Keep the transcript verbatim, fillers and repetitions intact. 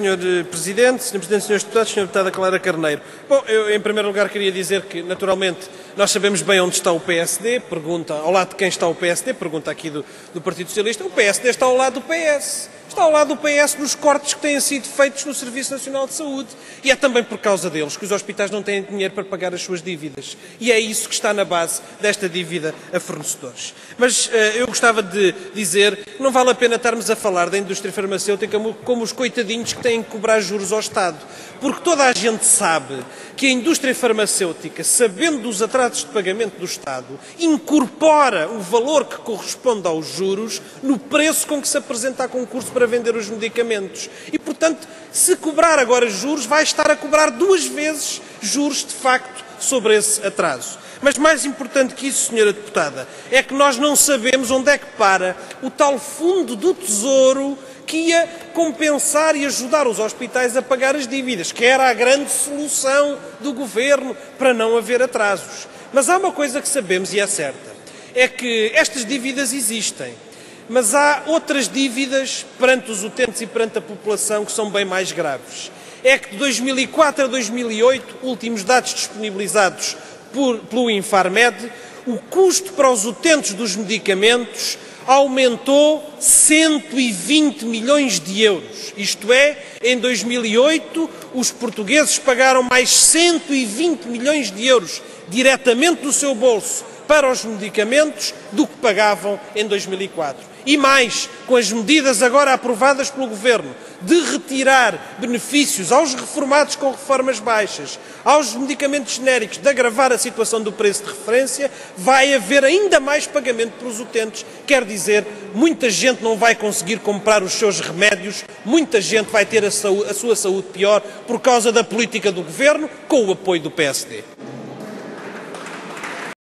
senhor Presidente, senhor Presidente, senhores Deputados, senhora Deputada Clara Carneiro. Bom, eu em primeiro lugar queria dizer que, naturalmente, nós sabemos bem onde está o P S D, pergunta, ao lado de quem está o P S D, pergunta aqui do, do Partido Socialista, o P S D está ao lado do P S. Está ao lado do P S nos cortes que têm sido feitos no Serviço Nacional de Saúde. E é também por causa deles que os hospitais não têm dinheiro para pagar as suas dívidas. E é isso que está na base desta dívida a fornecedores. Mas uh, eu gostava de dizer que não vale a pena estarmos a falar da indústria farmacêutica como, como os coitadinhos que têm que cobrar juros ao Estado. Porque toda a gente sabe que a indústria farmacêutica, sabendo dos atrasos de pagamento do Estado, incorpora o valor que corresponde aos juros no preço com que se apresenta a concurso para vender os medicamentos. E, portanto, se cobrar agora juros, vai estar a cobrar duas vezes juros, de facto, sobre esse atraso. Mas mais importante que isso, senhora Deputada, é que nós não sabemos onde é que para o tal fundo do Tesouro que ia compensar e ajudar os hospitais a pagar as dívidas, que era a grande solução do Governo para não haver atrasos. Mas há uma coisa que sabemos e é certa, é que estas dívidas existem, mas há outras dívidas perante os utentes e perante a população que são bem mais graves. É que de dois mil e quatro a dois mil e oito, últimos dados disponibilizados por, pelo Infarmed, o custo para os utentes dos medicamentos aumentou cento e vinte milhões de euros. Isto é, em dois mil e oito, os portugueses pagaram mais cento e vinte milhões de euros diretamente do seu bolso para os medicamentos do que pagavam em dois mil e quatro. E mais, com as medidas agora aprovadas pelo Governo de retirar benefícios aos reformados com reformas baixas, aos medicamentos genéricos, de agravar a situação do preço de referência, vai haver ainda mais pagamento para os utentes. Quer dizer, muita gente não vai conseguir comprar os seus remédios, muita gente vai ter a, saúde, a sua saúde pior por causa da política do Governo com o apoio do P S D.